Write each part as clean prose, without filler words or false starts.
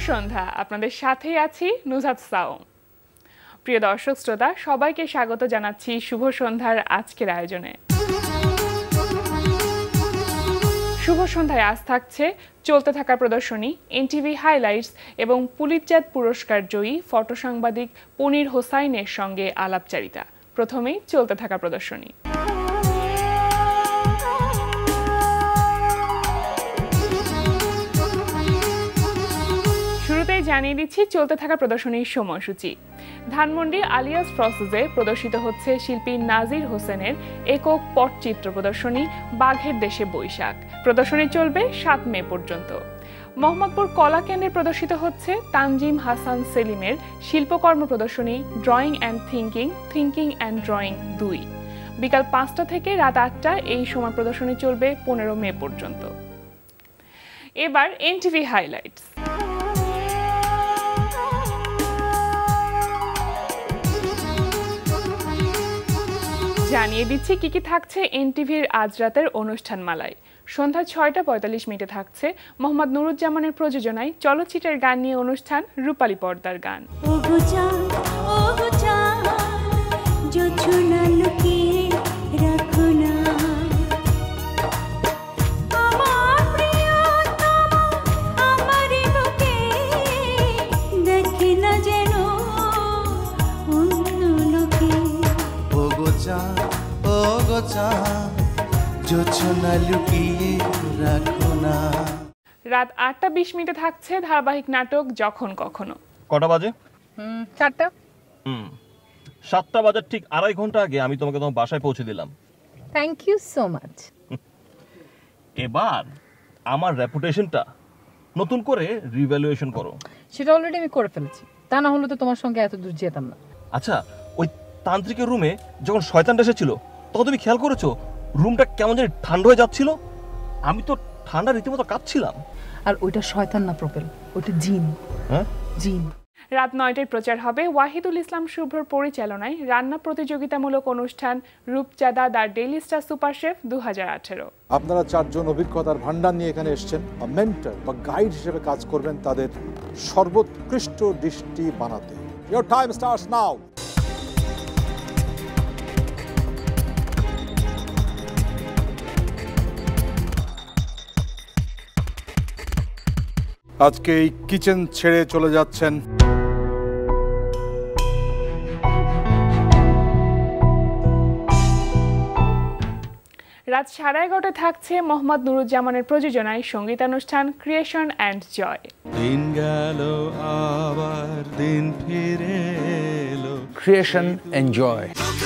সন্ধ্যা আপনাদের সাথেই আছি নুজহাত সাওম। প্রিয় দর্শক শ্রোতা সবাইকে স্বাগত জানাচ্ছি শুভ সন্ধ্যার আজকের আয়োজনে। শুভ সন্ধ্যায় আজ থাকছে চলতে থাকা প্রদর্শনী, এনটিভি হাইলাইটস এবং পুলিৎজাত পুরস্কার জয়ী ফটো সাংবাদিক পনির হোসাইনের সঙ্গে আলাপচারিতা। প্রথমেই চলতে থাকা প্রদর্শনী। শুরুতেই জানিয়ে দিচ্ছি চলতে থাকা প্রদর্শনীর সময়সূচি। ধানমন্ডি আলিয়াস প্রসেসে প্রদর্শিত হচ্ছে শিল্পী নাজির হোসেনের একক পটচিত্র প্রদর্শনী বাঘের দেশে বৈশাখ। প্রদর্শনী চলবে 7 মে পর্যন্ত। মোহাম্মদপুর কলা কেন্দ্রে প্রদর্শিত হচ্ছে তানজিম হাসান সেলিমের শিল্পকর্ম প্রদর্শনী drawing and thinking, thinking and drawing 2। বিকাল 5টা থেকে রাত 8টা এই সময় প্রদর্শনী চলবে 15 মে পর্যন্ত। এবার এনটিভি হাইলাইটস। জানিয়ে দিচ্ছি কি কি থাকছে এনটিভির আজ রাতের অনুষ্ঠানমালায়। সন্ধ্যা 6:45 থাকছে মোহাম্মদ নুরুজ্জামানের প্রযোজনায় চলচ্চিত্রের গান নিয়ে অনুষ্ঠান রূপালী পর্দার গান। রাত 8:20 থাকছে ধারাবাহিক নাটক যখন কখনো। কটা বাজে? 4টা। 7টা বাজার ঠিক 2.5 ঘন্টা আগে আমি তোমাকে তোমার বাসায় পৌঁছে দিলাম। Thank you so much. এবার আমার রেপুটেশনটা নতুন করে রিভ্যালুয়েশন করো। সেটা অলরেডি আমি করে ফেলেছি, তা না হলে তো তোমার সঙ্গে এত দূর যেতাম না। আচ্ছা, ওই তান্ত্রিকের রুমে যখন শয়তানটা এসেছিল তখন তুমি খেয়াল করেছো রুমটা কেমন যেন ঠান্ডা হয়ে যাচ্ছিল? আমি তো ঠান্ডা রীতিমতো কাঁপছিলাম। আর ওইটা শয়তান না প্রপেল, ওইটা জিন। হ্যাঁ, জিন। রাত 9টায় প্রচার হবে ওয়াহিদুল ইসলাম শুভ্রর পরিচালনায় রান্না প্রতিযোগিতামূলক অনুষ্ঠান Rupchanda the Daily Star super chef 2018। আপনারা 4 জন অভিজ্ঞতার ভান্ডার নিয়ে এখানে এসেছেন, মেন্টর বা গাইড হিসেবে কাজ করবেন তাদের সর্বোৎকৃষ্ট ডিশটি বানাতে। Your time starts now. আজকে এই কিচেন ছেড়ে চলে যাচ্ছেন রাত 11:30 থাকছে মোহাম্মদ নুরুজ্জামানের প্রযোজনায় সঙ্গীতানুষ্ঠান ক্রিয়েশন অ্যান্ড জয়। দিন গেল আবার দিন ফিরে এলো, ক্রিয়েশন অ্যান্ড জয়।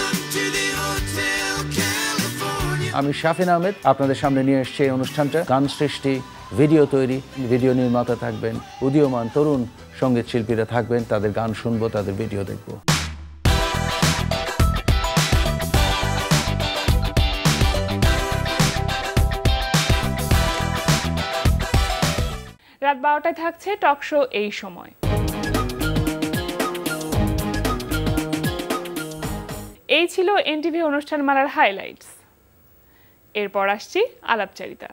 আমি শাফিন আহমেদ আপনাদের সামনে নিয়ে এসেছি এই অনুষ্ঠানটা। গান সৃষ্টি, ভিডিও তৈরি, ভিডিও নির্মাতা থাকবেন, উদীয়মান তরুণ সঙ্গীত শিল্পীরা থাকবেন, তাদের গান শুনবো, তাদের ভিডিও দেখব। রাত 12টায় থাকছে টক শো এই সময়। এই ছিল এনটিভি অনুষ্ঠানমালার হাইলাইটস। এরপর আসছি আলাপচারিতা।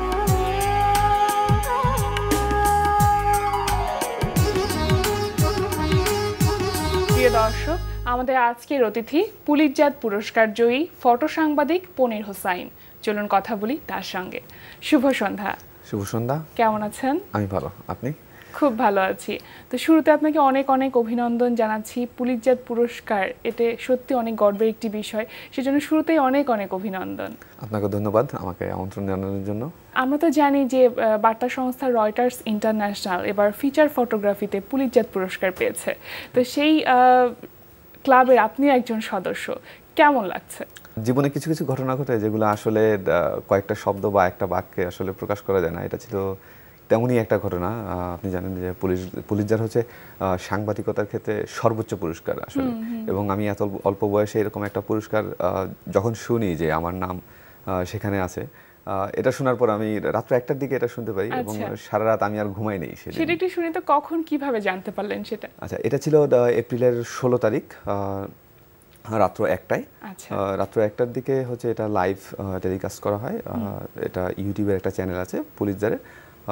প্রিয় দর্শক, আমাদের আজকের অতিথি পুলিৎজাত পুরস্কার জয়ী ফটো সাংবাদিক পনির হোসাইন। চলুন কথা বলি তার সঙ্গে। শুভ সন্ধ্যা। শুভ সন্ধ্যা। কেমন আছেন? আমি ভালো, আপনি? খুব ভালো আছি। তো শুরুতে আপনাকে অনেক অনেক অভিনন্দন জানাচ্ছি। পুলিৎজাত পুরস্কার, এটা সত্যি অনেক গর্বের একটি বিষয়, সেজন্য শুরুতেই অনেক অনেক অভিনন্দন। আপনাকে ধন্যবাদ আমাকে আমন্ত্রণ জানানোর জন্য। আমরা তো জানি যে বার্তা সংস্থা রয়টার্স ইন্টারন্যাশনাল এবার ফিচার ফটোগ্রাফিতে পুলিৎজাত পুরস্কার পেয়েছে। তো সেই ক্লাবের আপনি একজন সদস্য, কেমন লাগছে? জীবনে কিছু কিছু ঘটনা ঘটে যেগুলো আসলে কয়েকটা শব্দ বা একটা বাক্যে আসলে প্রকাশ করা যায় না। এটা ছিল তেমনই একটা ঘটনা। আপনি জানেন যে পুলিৎজাত হচ্ছে সাংবাদিকতার ক্ষেত্রে সর্বোচ্চ পুরস্কার আসলে, এবং আমি এত অল্প বয়সে এরকম একটা পুরস্কার যখন শুনি যে আমার নাম সেখানে আছে, এটা শোনার পর আমি রাত্র 1টার দিকে এটা শুনতে পাই এবং সারা রাত আমি আর ঘুমাই নেই। সেটা একটু শুনি তো, কখন কিভাবে জানতে পারলেন সেটা? আচ্ছা, এটা ছিল এপ্রিলের 16 তারিখ রাত্র 1টায়। রাত্র 1টার দিকে হচ্ছে এটা লাইভ টেলিকাস্ট করা হয়। এটা ইউটিউবের একটা চ্যানেল আছে পুলিৎজারের,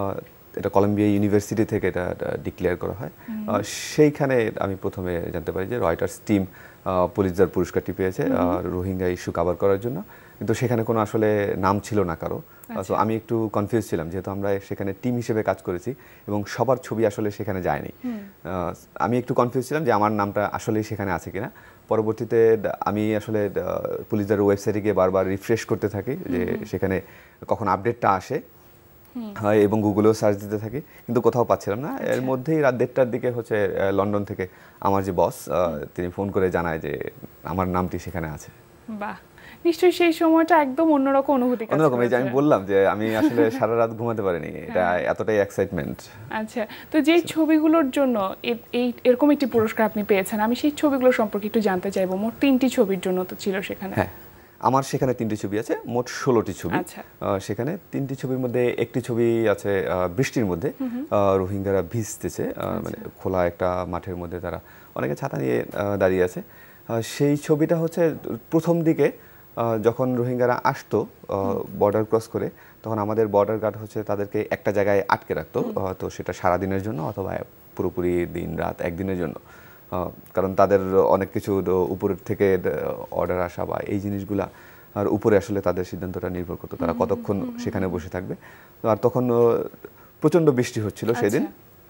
এটা কলম্বিয়া ইউনিভার্সিটি থেকে এটা ডিক্লেয়ার করা হয়। সেইখানে আমি প্রথমে জানতে পারি যে রয়টার্স টিম পুলিৎজার পুরস্কারটি পেয়েছে রোহিঙ্গা ইস্যু কভার করার জন্য, কিন্তু সেখানে কোনো আসলে নাম ছিল না কারো। তো আমি একটু কনফিউজ ছিলাম, যেহেতু আমরা সেখানে টিম হিসেবে কাজ করেছি এবং সবার ছবি আসলে সেখানে যায়নি। আমি একটু কনফিউজ ছিলাম যে আমার নামটা আসলেই সেখানে আছে কিনা। পরবর্তীতে আমি আসলে পুলিৎজার ওয়েবসাইটে গিয়ে বারবার রিফ্রেশ করতে থাকি যে সেখানে কখন আপডেটটা আসে এবং গুগলেও সার্চ দিতে থাকি, কিন্তু কোথাও পাচ্ছিলাম না। এর মধ্যেই রাত 1:30টার দিকে হচ্ছে লন্ডন থেকে আমার যে বস তিনি ফোন করে জানায় যে আমার নামটি সেখানে আছে। বাহ, নিশ্চয়ই সেই সময়টা একদম অন্যরকম অনুভূতি কাজ অন্যরকম। এই যে করেছে। আমি বললাম যে আমি আসলে সারা রাত ঘুমাতে পারিনি, এটা এতটাই এক্সাইটমেন্ট। আচ্ছা, তো যেই ছবিগুলোর জন্য এরকম একটি পুরস্কার আপনি পেয়েছেন, আমি সেই ছবিগুলো সম্পর্কে একটু জানতে চাইবো। মোট 3টি ছবির জন্য তো ছিল সেখানে। হ্যাঁ, আমার সেখানে 3টি ছবি আছে, মোট 16টি ছবি। সেখানে 3টি ছবির মধ্যে একটি ছবি আছে বৃষ্টির মধ্যে, রোহিঙ্গারা ভিজতেছে, মানে খোলা একটা মাঠের মধ্যে তারা অনেকে ছাতা নিয়ে দাঁড়িয়ে আছে। সেই ছবিটা হচ্ছে প্রথম দিকে যখন রোহিঙ্গারা আসতো বর্ডার ক্রস করে, তখন আমাদের বর্ডার গার্ড হচ্ছে তাদেরকে একটা জায়গায় আটকে রাখতো, তো সেটা সারাদিনের জন্য অথবা পুরোপুরি দিন রাত একদিনের জন্য, কারণ তাদের অনেক কিছু উপরের থেকে অর্ডার আসা বা এই জিনিসগুলা আর উপরে আসলে তাদের সিদ্ধান্তটা নির্ভর করতো তারা কতক্ষণ সেখানে বসে থাকবে। আর তখন প্রচণ্ড বৃষ্টি হচ্ছিল সেদিন,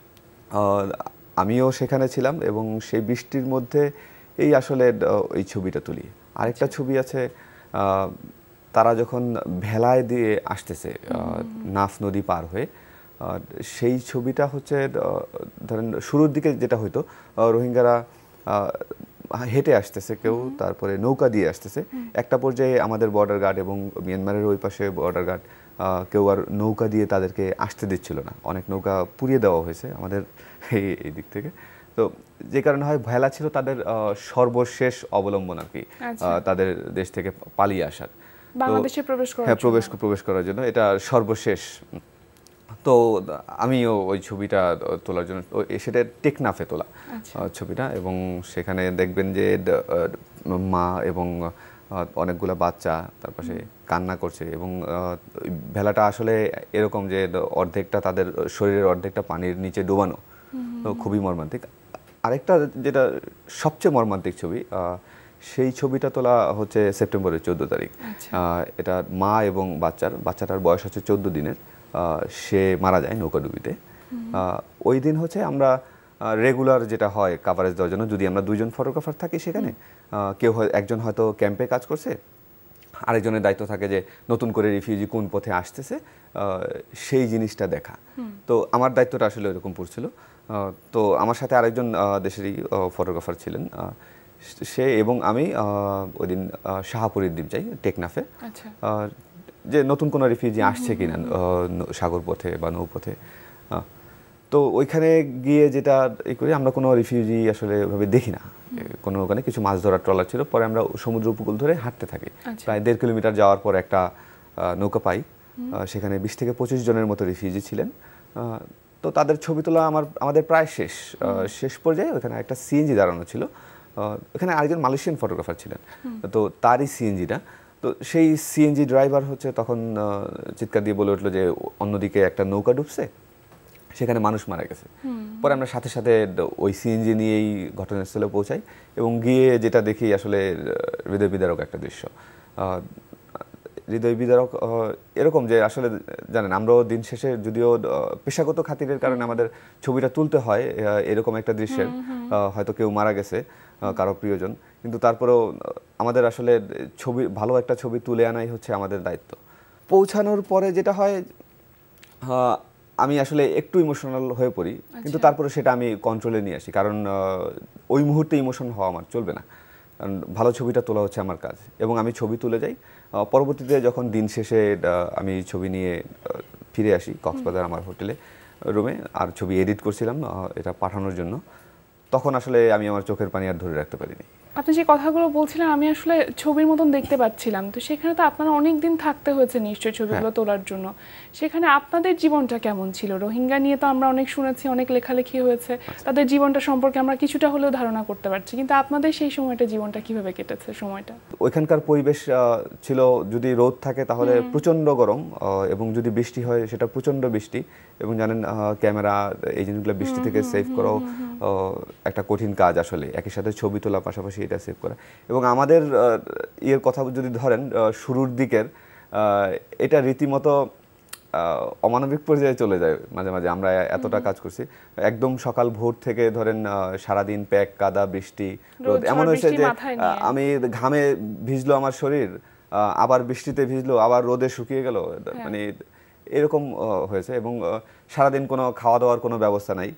আমিও সেখানে ছিলাম এবং সেই বৃষ্টির মধ্যে এই আসলে এই ছবিটা তুলি। আরেকটা ছবি আছে তারা যখন ভেলায় দিয়ে আসতেছে নাফ নদী পার হয়ে, সেই ছবিটা হচ্ছে ধরেন শুরুর দিকে যেটা হইতো রোহিঙ্গারা হেঁটে আসতেছে কেউ, তারপরে নৌকা দিয়ে আসতেছে, একটা পর্যায়ে আমাদের বর্ডার গার্ড এবং মিয়ানমারের ওই পাশে বর্ডার গার্ড কেউ আর নৌকা দিয়ে তাদেরকে আসতে দিচ্ছিল না, অনেক নৌকা পুড়িয়ে দেওয়া হয়েছে আমাদের এই দিক থেকে। তো যে কারণে হয় ভেলা ছিল তাদের সর্বশেষ অবলম্বন আর কি, তাদের দেশ থেকে পালিয়ে আসার, বাংলাদেশে প্রবেশ করার জন্য এটা সর্বশেষ। তো আমিও ওই ছবিটা তোলার জন্য, সেটা টেকনাফে তোলা ছবিটা, এবং সেখানে দেখবেন যে মা এবং অনেকগুলো বাচ্চা তার পাশে কান্না করছে, এবং ভেলাটা আসলে এরকম যে অর্ধেকটা তাদের শরীরের অর্ধেকটা পানির নিচে ডোবানো, খুবই মর্মান্তিক। আরেকটা যেটা সবচেয়ে মর্মান্তিক ছবি, সেই ছবিটা তোলা হচ্ছে সেপ্টেম্বরের 14 তারিখ। এটা মা এবং বাচ্চাটার বয়স হচ্ছে 14 দিনের, সে মারা যায় নৌকাডুবিতে। ওই দিন হচ্ছে আমরা রেগুলার যেটা হয় কাভারেজ দেওয়ার জন্য, যদি আমরা 2জন ফটোগ্রাফার থাকি সেখানে, কেউ একজন হয়তো ক্যাম্পে কাজ করছে, আরেকজনের দায়িত্ব থাকে যে নতুন করে রিফিউজি কোন পথে আসতেছে সেই জিনিসটা দেখা। তো আমার দায়িত্বটা আসলে এরকম পড়ছিল। তো আমার সাথে আরেকজন দেশেরই ফটোগ্রাফার ছিলেন, সে এবং আমি ওই দিন শাহপুরীর দ্বীপ যাই টেকনাফে, যে নতুন কোনো রিফিউজি আসছে কিনা সাগর পথে বা নৌপথে। তো ওইখানে গিয়ে যেটা করি, আমরা কোনো রিফিউজি আসলে ওইভাবে দেখি না, কোনো ওখানে কিছু মাছ ধরার ট্রলার ছিল, পরে আমরা সমুদ্র উপকূল ধরে হাঁটতে থাকি, প্রায় 1.5 কিলোমিটার যাওয়ার পর একটা নৌকা পাই, সেখানে 20 থেকে 25 জনের মতো রিফিউজি ছিলেন। তো তাদের ছবি তোলা আমাদের প্রায় শেষ পর্যায়ে ওখানে একটা সিএনজি দাঁড়ানো ছিল, ওখানে আরেকজন মালয়েশিয়ান ফটোগ্রাফার ছিলেন, তো তারই সিএনজিটা। তো সেই সিএনজি ড্রাইভার হচ্ছে তখন চিৎকার দিয়ে বলে উঠলো যে অন্যদিকে একটা নৌকা ডুবছে, সেখানে মানুষ মারা গেছে। পরে আমরা সাথে সাথে ওই সিএনজি নিয়েই ঘটনাস্থলে পৌঁছাই এবং গিয়ে যেটা দেখি আসলে হৃদয় বিদারক একটা দৃশ্য। হৃদয় বিদারক এরকম যে আসলে জানেন, আমরাও দিন শেষে যদিও পেশাগত খাতিরের কারণে আমাদের ছবিটা তুলতে হয় এরকম একটা দৃশ্যের, হয়তো কেউ মারা গেছে কারো প্রিয়জন, কিন্তু তারপরেও আমাদের আসলে ভালো একটা ছবি তুলে আনাই হচ্ছে আমাদের দায়িত্ব। পৌঁছানোর পরে যেটা হয়, আমি আসলে একটু ইমোশনাল হয়ে পড়ি, কিন্তু তারপরে সেটা আমি কন্ট্রোলে নিয়ে আসি, কারণ ওই মুহূর্তে ইমোশন হওয়া আমার চলবে না, কারণ ভালো ছবিটা তোলা হচ্ছে আমার কাজ, এবং আমি ছবি তুলে যাই। পরবর্তীতে যখন দিন শেষে আমি ছবি নিয়ে ফিরে আসি কক্সবাজার আমার হোটেলে রুমে, আর ছবি এডিট করছিলাম এটা পাঠানোর জন্য, তখন আসলে আমি আমার চোখের পানি আর ধরে রাখতে পারিনি। আপনি যে কথাগুলো বলছিলেন আমি আসলে ছবির মতন দেখতে পাচ্ছিলাম, তো সেখানে তো আপনারা অনেক দিন থাকতে হয়েছে নিশ্চয়ই ছবিগুলো তোলার জন্য। সেখানে আপনাদের জীবনটা কেমন ছিল? রোহিঙ্গা নিয়ে তো আমরা অনেক শুনেছি, অনেক লেখালেখি হয়েছে, তাদের জীবনটা সম্পর্কে আমরা কিছুটা হলেও ধারণা করতে পারছি, কিন্তু আপনাদের সেই সময়টা জীবনটা কিভাবে কেটেছে সময়টা? ওইখানকার পরিবেশ ছিল, যদি রোদ থাকে তাহলে প্রচণ্ড গরম, এবং যদি বৃষ্টি হয় সেটা প্রচণ্ড বৃষ্টি, এবং জানেন ক্যামেরা এই জিনিসগুলো বৃষ্টি থেকে সেভ করাও একটা কঠিন কাজ আসলে, একই সাথে ছবি তোলা পাশাপাশি এটা সেভ করা। এবং আমাদের ইয়ের কথা যদি ধরেন শুরুর দিকের, এটা রীতিমতো অমানবিক পর্যায়ে চলে যায় মাঝে মাঝে। আমরা এতটা কাজ করছি, একদম সকাল ভোর থেকে ধরেন সারাদিন প্যাক, কাদা, বৃষ্টি, রোদ, এমন হয়েছে যে আমি ঘামে ভিজলো আমার শরীর, আবার বৃষ্টিতে ভিজলো, আবার রোদে শুকিয়ে গেল, মানে এরকম হয়েছে। এবং সারাদিন কোনো খাওয়া দাওয়ার কোনো ব্যবস্থা নাই।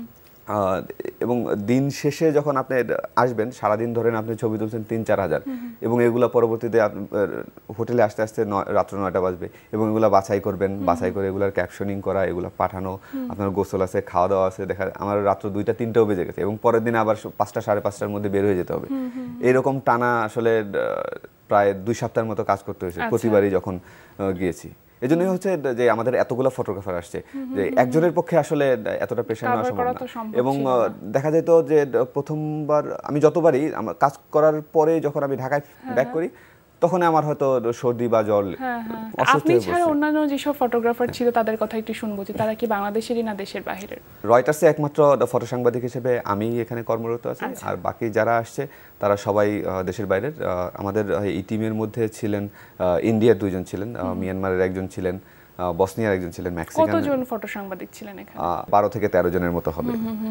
এবং দিন শেষে যখন আপনি আসবেন, সারাদিন ধরেন আপনি ছবি তুলছেন ৩-৪ হাজার, এবং এগুলো পরবর্তীতে হোটেলে আসতে আসতে রাত্র ৯টা বাজবে, এবং এগুলো বাছাই করবেন, বাছাই করে এগুলার ক্যাপশনিং করা, এগুলো পাঠানো, আপনার গোসল আছে, খাওয়া দাওয়া আছে, দেখা আমার রাত্র ২টা-৩টাও বেজে গেছে, এবং পরের দিন আবার ৫টা সাড়ে ৫টার মধ্যে বের হয়ে যেতে হবে। এরকম টানা আসলে প্রায় ২ সপ্তাহের মতো কাজ করতে হয়েছে প্রতিবারই যখন গিয়েছি। এজন্যই হচ্ছে যে আমাদের এতগুলো ফটোগ্রাফার আসছে, যে একজনের পক্ষে আসলে এতটা প্রেশার নেওয়া সম্ভব না। এবং দেখা যেত যে প্রথমবার আমি যতবারই কাজ করার পরে যখন আমি ঢাকায় ব্যাক করি, তখন আমার হয়তো সর্দি বা জ্বর। আপনি ছাড়া অন্যান্য যেসব ফটোগ্রাফার ছিল তাদের কথা একটু শুনবো, যে তারা কি বাংলাদেশেরই না দেশের বাইরের? রয়টার্সে একমাত্র ফটো সাংবাদিক হিসেবে আমি এখানে কর্মরত আছি, আর বাকি যারা আসছে তারা সবাই দেশের বাইরের। আমাদের এই টিমের মধ্যে ছিলেন ইন্ডিয়ার 2 জন ছিলেন, মিয়ানমারের একজন ছিলেন, বসনিয়ার একজন ছিলেন, মেক্সিকান। কতজন ফটো সাংবাদিক ছিলেন এখানে? 12 থেকে 13 জনের মতো হবে।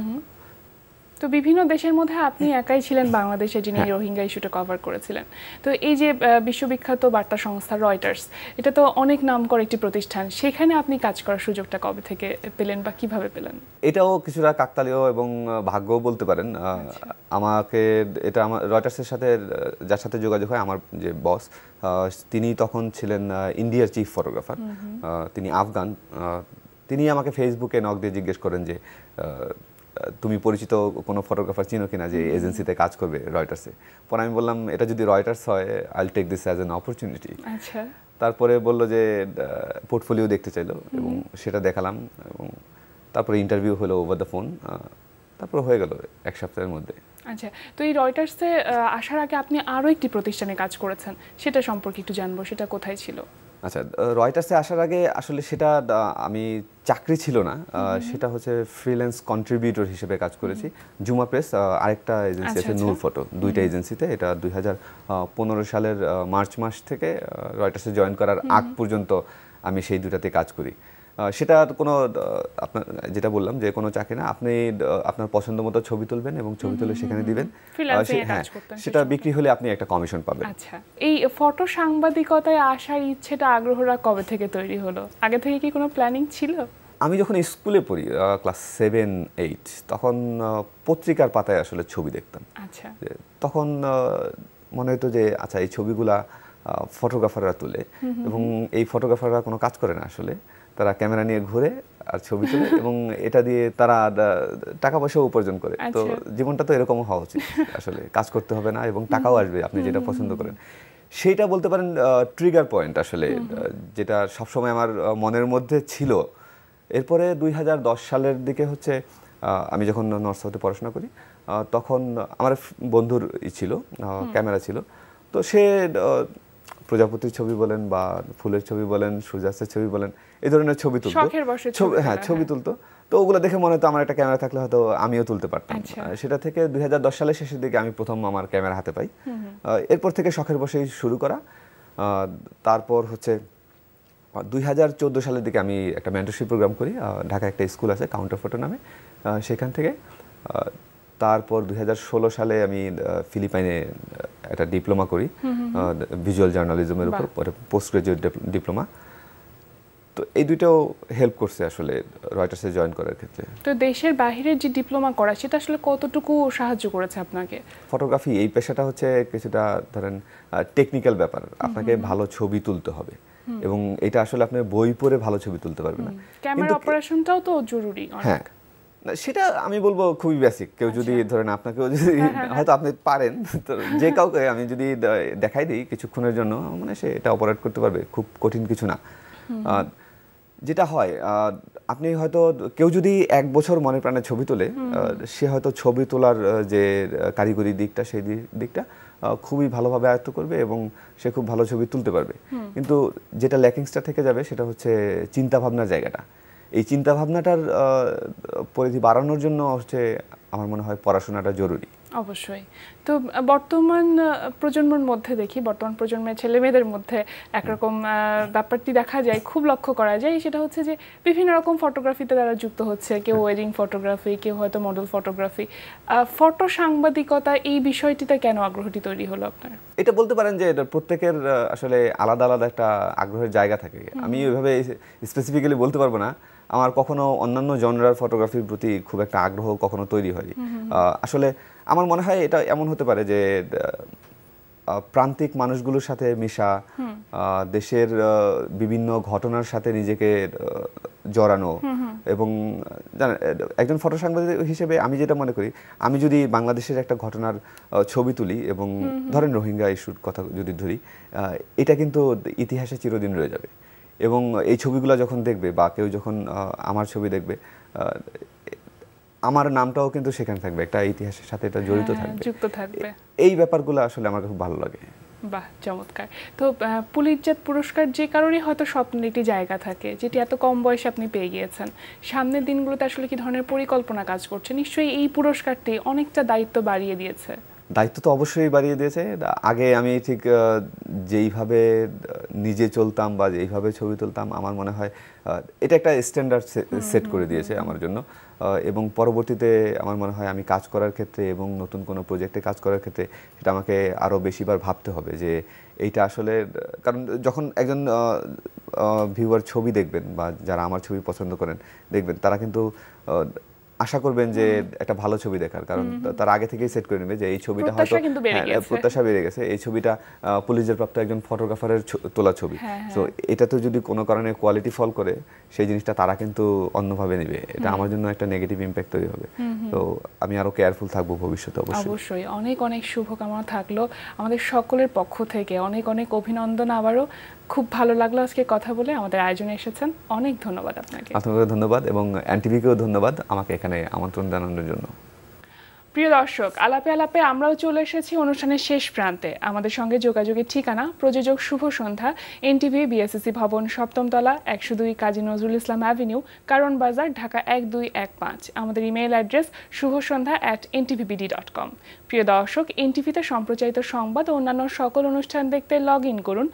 তো বিভিন্ন দেশের মধ্যে আপনি একাই ছিলেন বাংলাদেশে যিনি রোহিঙ্গা ইস্যুটা কভার করেছিলেন। তো এই যে বিশ্ববিখ্যাত বার্তা সংস্থা রয়টার্স, এটা তো অনেক নামকরা একটি প্রতিষ্ঠান, সেখানে আপনি কাজ করার সুযোগটা কবে থেকে পেলেন বা কিভাবে পেলেন? এটাও কিছুটা কাকতালীয় এবং ভাগ্যও বলতে পারেন। আমাকে এটা আমার রয়টার্সের সাথে যার সাথে যোগাযোগ হয়, আমার যে বস, তিনি তখন ছিলেন ইন্ডিয়ার চিফ ফটোগ্রাফার, তিনি আফগান। তিনি আমাকে ফেসবুকে নক দিয়ে জিজ্ঞেস করেন যে তুমি পরিচিত কোনো ফটোগ্রাফার চিনো কিনা যে এজেন্সিতে কাজ করবে রয়টার্সে। পরে আমি বললাম এটা যদি রয়টার্স হয়, I'll take this as an opportunity. তারপরে বললো যে পোর্টফোলিও দেখতে চাইলো, এবং সেটা দেখালাম, এবং তারপরে ইন্টারভিউ হলো ওভার দ্য ফোন, তারপর হয়ে গেল 1 সপ্তাহের মধ্যে। আচ্ছা, তো এই রয়টার্সে আসার আগে আপনি আরও একটি প্রতিষ্ঠানে কাজ করেছেন, সেটা সম্পর্কে একটু জানবো, সেটা কোথায় ছিল? আচ্ছা, রয়টার্সে আসার আগে আসলে সেটা আমি চাকরি ছিল না, সেটা হচ্ছে ফ্রিল্যান্স কন্ট্রিবিউটর হিসেবে কাজ করেছি। জুমা প্রেস, আরেকটা এজেন্সি আছে নূর ফটো, 2টা এজেন্সিতে। এটা 2015 সালের মার্চ মাস থেকে রয়টার্সে জয়েন করার আগ পর্যন্ত আমি সেই 2টাতে কাজ করি। সেটা কোনো আপনার যেটা বললাম যে কোনো চাকরি না, আপনি আপনার পছন্দ মতো ছবি তুলবেন এবং ছবি তুলে সেখানে দিবেন, সেটা বিক্রি হলে আপনি একটা কমিশন পাবেন। আচ্ছা, এই ফটো সাংবাদিকতায় আসার ইচ্ছেটা, আগ্রহটা কবে থেকে তৈরি হলো? আগে থেকে কি কোনো প্ল্যানিং ছিল? আমি যখন স্কুলে পড়ি, ক্লাস 7-8, তখন পত্রিকার পাতায় আসলে ছবি দেখতাম। আচ্ছা, তখন মনে হতো যে আচ্ছা, এই ছবিগুলা ফটোগ্রাফাররা তুলে, এবং এই ফটোগ্রাফাররা কোনো কাজ করে না আসলে, তারা ক্যামেরা নিয়ে ঘুরে আর ছবি তোলে, এবং এটা দিয়ে তারা টাকা পয়সাও উপার্জন করে। তো জীবনটা তো এরকম হওয়া উচিত আসলে, কাজ করতে হবে না এবং টাকাও আসবে আপনি যেটা পছন্দ করেন। সেইটা বলতে পারেন ট্রিগার পয়েন্ট আসলে, যেটা সবসময় আমার মনের মধ্যে ছিল। এরপরে 2010 সালের দিকে হচ্ছে আমি যখন নর্থ সাউথে পড়াশোনা করি, তখন আমার বন্ধুর ছিল, ক্যামেরা ছিল, তো সে প্রজাপতির ছবি বলেন বা ফুলের ছবি বলেন, সূর্যাস্তের ছবি বলেন, এই ধরনের ছবি তুলতো। ছবি তুলতো। তো ওগুলো দেখে মনে হতো আমার একটা ক্যামেরা থাকলে হয়তো আমিও তুলতে পারতাম। সেটা থেকে 2010 সালের শেষের দিকে আমি প্রথম আমার ক্যামেরা হাতে পাই। এরপর থেকে শখের বসেই শুরু করা। তারপর হচ্ছে 2014 সালের দিকে আমি একটা মেন্টরশিপ প্রোগ্রাম করি, ঢাকা একটা স্কুল আছে কাউন্টার ফটো নামে, সেখান থেকে। তারপর 2016 সালে আমি ফিলিপাইনে একটা ডিপ্লোমা করি ভিজুয়াল জার্নালিজমের উপর, পরে পোস্ট গ্রাজুয়েট ডিপ্লোমা। তো এই দুইটাও হেল্প করছে আসলে রয়টার্সে জয়েন করার ক্ষেত্রে। তো দেশের বাইরের যে ডিপ্লোমা করা, সেটা আসলে কতটুকু সাহায্য করেছে আপনাকে? ফটোগ্রাফি এই পেশাটা হচ্ছে কিছুটা ধরেন টেকনিক্যাল ব্যাপার, আপনাকে ভালো ছবি তুলতে হবে, এবং এটা আসলে আপনি বই পড়ে ভালো ছবি তুলতে পারবেন না। ক্যামেরা অপারেশনটাও তো জরুরি। হ্যাঁ, সেটা আমি বলবো খুবই বেসিক। কেউ যদি ধরেন আপনাকেও যদি হয়তো আপনি পারেন, তো যে কাউকে আমি যদি দেখাই দিই কিছুক্ষণের জন্য, মানে সে এটা অপারেট করতে পারবে, খুব কঠিন কিছু না। যেটা হয়, আপনি হয়তো কেউ যদি 1 বছর মনে প্রাণে ছবি তোলে, সে হয়তো ছবি তোলার যে কারিগরি দিকটা, সেই দিকটা খুবই ভালোভাবে আয়ত্ত করবে এবং সে খুব ভালো ছবি তুলতে পারবে। কিন্তু যেটা ল্যাকিংসটা থেকে যাবে সেটা হচ্ছে চিন্তা ভাবনার জায়গাটা। এই চিন্তাভাবনাটার পরিধি বাড়ানোর জন্য হচ্ছে আমার মনে হয় পড়াশোনাটা জরুরি। অবশ্যই। তো বর্তমান প্রজন্মের মধ্যে দেখি, বর্তমান প্রজন্মের ছেলে মেয়েদের মধ্যে একরকম ব্যাপারটি দেখা যায়, খুব লক্ষ্য করা যায়, সেটা হচ্ছে যে বিভিন্ন রকম ফটোগ্রাফিতে তারা যুক্ত হচ্ছে। কেউ ওয়েডিং ফটোগ্রাফি, কেউ হয়তো মডেল ফটোগ্রাফি। ফটো সাংবাদিকতা এই বিষয়টিতে কেন আগ্রহটি তৈরি হলো আপনার? এটা বলতে পারেন যে এটা প্রত্যেকের আসলে আলাদা আলাদা একটা আগ্রহের জায়গা থাকে। আমি ওইভাবে স্পেসিফিক্যালি বলতে পারবো না। আমার কখনো অন্যান্য জনরার ফটোগ্রাফির প্রতি খুব একটা আগ্রহ কখনো তৈরি হয়নি। আসলে আমার মনে হয় এটা এমন হতে পারে যে প্রান্তিক মানুষগুলোর সাথে মিশা, দেশের বিভিন্ন ঘটনার সাথে নিজেকে জড়ানো, এবং একজন ফটো সাংবাদিক হিসেবে আমি যেটা মনে করি, আমি যদি বাংলাদেশের একটা ঘটনার ছবি তুলি এবং ধরেন রোহিঙ্গা ইস্যুর কথা যদি ধরি, এটা কিন্তু ইতিহাসে চিরদিন রয়ে যাবে। এবং এই ছবিগুলো যখন দেখবে বা কেউ যখন আমার ছবি দেখবে, আমার নামটাও কিন্তু সেখানে থাকবে, একটা ইতিহাসের সাথে এটা জড়িত থাকবে, যুক্ত থাকবে। এই ব্যাপারগুলো আসলে আমার খুব ভালো লাগে। বাহ, চমৎকার। তো পুলিশজাত পুরস্কার যে কারণে হয়তো স্বপ্নের একটি জায়গা থাকে, যেটি এত কম বয়সে আপনি পেয়ে গিয়েছেন, সামনের দিনগুলোতে আসলে কি ধরনের পরিকল্পনা কাজ করছে? নিশ্চয়ই এই পুরস্কারটি অনেকটা দায়িত্ব বাড়িয়ে দিয়েছে। দায়িত্ব তো অবশ্যই বাড়িয়ে দিয়েছে। আগে আমি ঠিক যেইভাবে নিজে চলতাম বা যেইভাবে ছবি তুলতাম, আমার মনে হয় এটা একটা স্ট্যান্ডার্ড সেট করে দিয়েছে আমার জন্য। এবং পরবর্তীতে আমার মনে হয় আমি কাজ করার ক্ষেত্রে এবং নতুন কোনো প্রজেক্টে কাজ করার ক্ষেত্রে সেটা আমাকে আরও বেশিবার ভাবতে হবে যে এইটা আসলে, কারণ যখন একজন ভিউয়ার ছবি দেখবেন বা যারা আমার ছবি পছন্দ করেন দেখবেন, তারা কিন্তু আশা করবেন যে একটা ভালো ছবি দেখার, কারণ তার আগে থেকেই সেট করে নেবে যে এই ছবিটা হয়তো প্রত্যাশা বেড়ে গেছে, এই ছবিটা পুলিশের প্রাপ্ত একজন ফটোগ্রাফারের তোলা ছবি। তো এটা তো যদি কোনো কারণে কোয়ালিটি ফল করে, সেই জিনিসটা তারা কিন্তু অন্যভাবে নেবে, এটা আমার জন্য একটা নেগেটিভ ইম্প্যাক্ট তৈরি হবে। তো আমি আরো কেয়ারফুল থাকবো ভবিষ্যতে। অবশ্যই অনেক অনেক শুভকামনা থাকলো আমাদের সকলের পক্ষ থেকে। অনেক অনেক অভিনন্দন। আবারও খুব ভালো লাগলো আজকে কথা বলে, আমাদের আয়োজনে এসেছেন, অনেক ধন্যবাদ আপনাকে। আপনাকে ধন্যবাদ এবং এনটিভিকেও ধন্যবাদ আমাকে এখানে আমন্ত্রণ জানানোর জন্য। প্রিয় দর্শক, আলাপে আলাপে আমরাও চলে এসেছি অনুষ্ঠানের শেষ প্রান্তে। আমাদের সঙ্গে যোগাযোগের ঠিকানা প্রযোজক শুভ সন্ধ্যা, এনটিভি বিএসসি ভবন, 7ম তলা, 102 কাজী নজরুল ইসলাম অ্যাভিনিউ, কারণ বাজার, ঢাকা 1215। আমাদের ইমেইল অ্যাড্রেস shubosondha@ntvbd.com। প্রিয় দর্শক, এনটিভিতে সম্প্রচারিত সংবাদ ও অন্যান্য সকল অনুষ্ঠান দেখতে লগ ইন করুন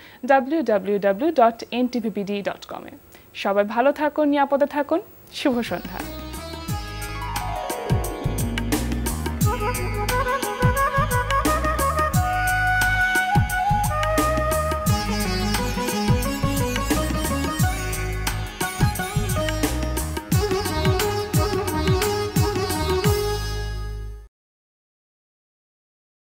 www.ntvbd.com-এ। সবাই ভালো থাকুন, নিরাপদে থাকুন। শুভ সন্ধ্যা।